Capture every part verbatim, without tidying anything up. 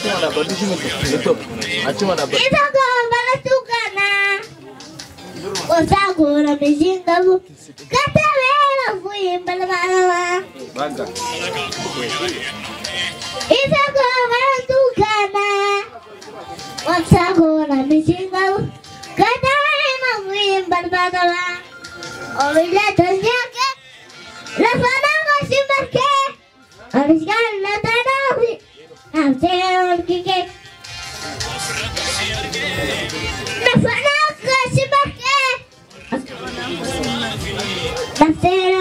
Acuma na badishi mutu. Itu. Acuma na badishi. Ito ko malatuka na. Osago na mishinga mo. Katawela fuyin balabalawa. Baga. Ito ko malatuka na. Osago na mishinga mo. Katawela fuyin balabalawa. Oila tanyake. La fana ko simarke. Ariskan la tanawi. Amse kike. La fana ko simarke. Amse.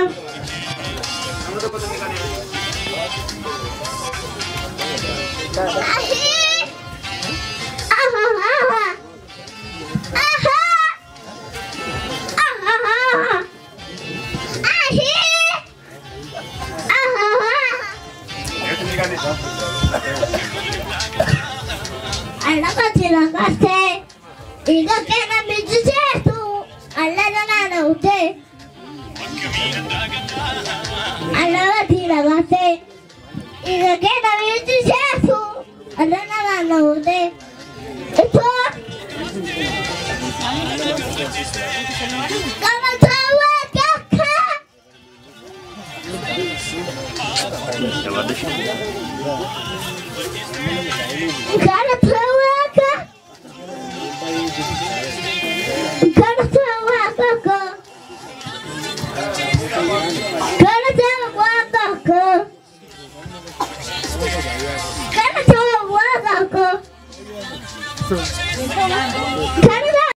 Ahi. Aha aha. Aha. Aha. Ahi. Alaka tilakase, iga kena mijusetu, alala nana ute. Alaka tilakase, iga kena mijusetu, alala nana ute. Itu, kamu tahu kakak? Cara tawaga, cara tawaga ko, cara tawaga ko, cara tawaga ko, cara